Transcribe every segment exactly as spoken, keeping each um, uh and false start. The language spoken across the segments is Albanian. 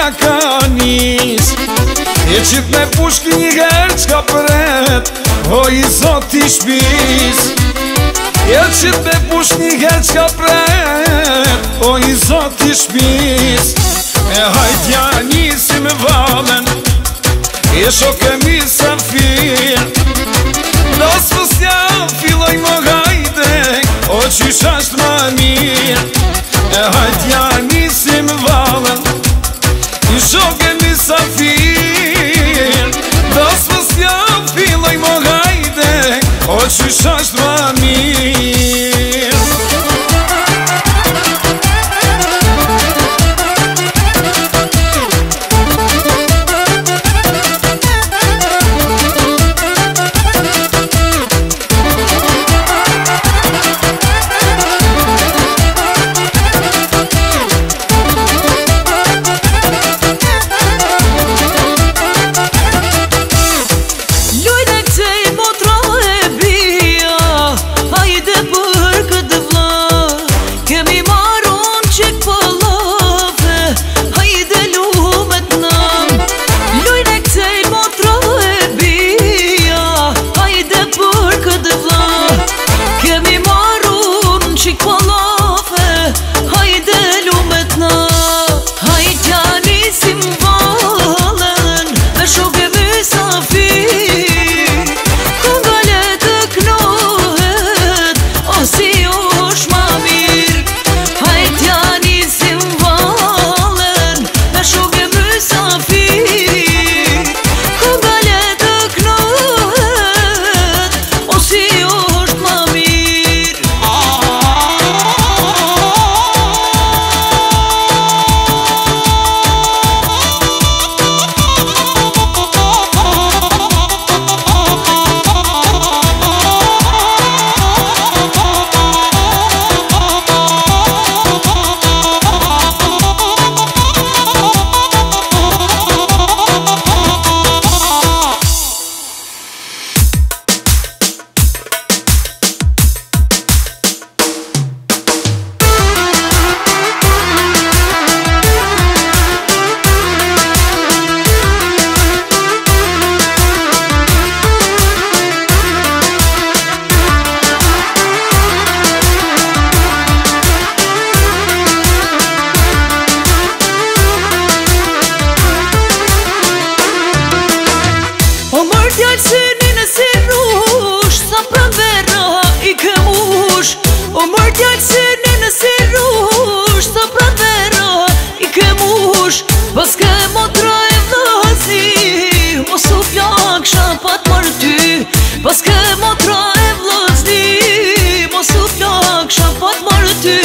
ka nis E qit me pushk një her qka përet O i zot i shpis E qit me pushk një her qka përet O i zot i shpis E hajtja nisim valen E shokemi sa fir Dos fësja filloj më hajde O qysh asht më mir E hajtja nisim valen E shokemi sa fir Dos fësja filloj më hajde O qysh asht më mir Paske motra e vllazni Mos u plak shapat marë ty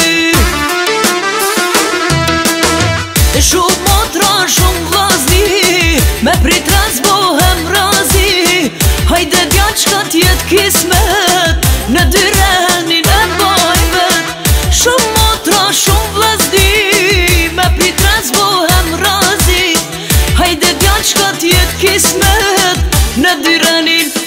E shumë motra shumë vllazni Me prit razbohem razi Hajde dja qka tjet kismet Në dyrenin e bajvet Shumë motra shumë vllazni Me prit razbohem razi Hajde dja qka tjet kismet Në dyrenin e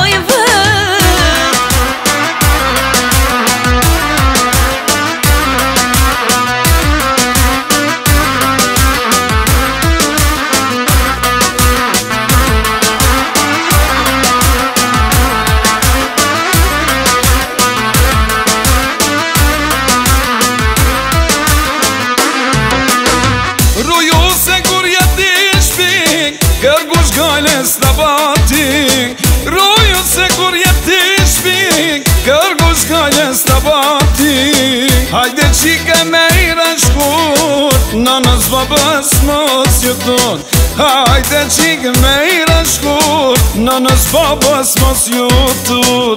Kërgush gajles të bati Roju se kur jeti shpik Kërgush gajles të bati Hajde qike me i rashkur Në nës babës mos jutun Hajde qike me i rashkur Në nës babës mos jutun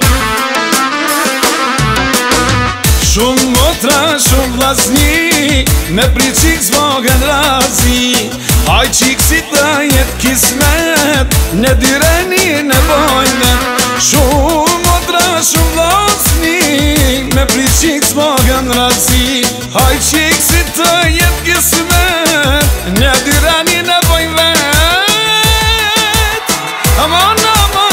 Shumë motra, shumë vllazni Me prit qik zvogen razi Haj qik si të jet kismet Në dyreni në bojmet Shumë motra, shumë vllazni Me prit qik zvogen razi Haj qik si të jet kismet Në dyreni në bojmet Aman, aman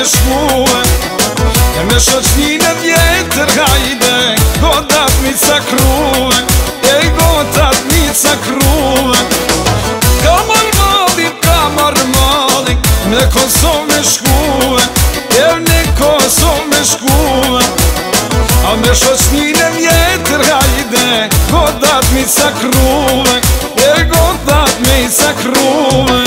shkue E me shoqnin e vjetër hajde Godat mi cakrue E godat mi cakrue Kamar malin, kamar malin Me Kosovë me shkue E në Kosovë me shkue A me shoqnin e vjetër hajde Godat mi cakrue E godat mi cakrue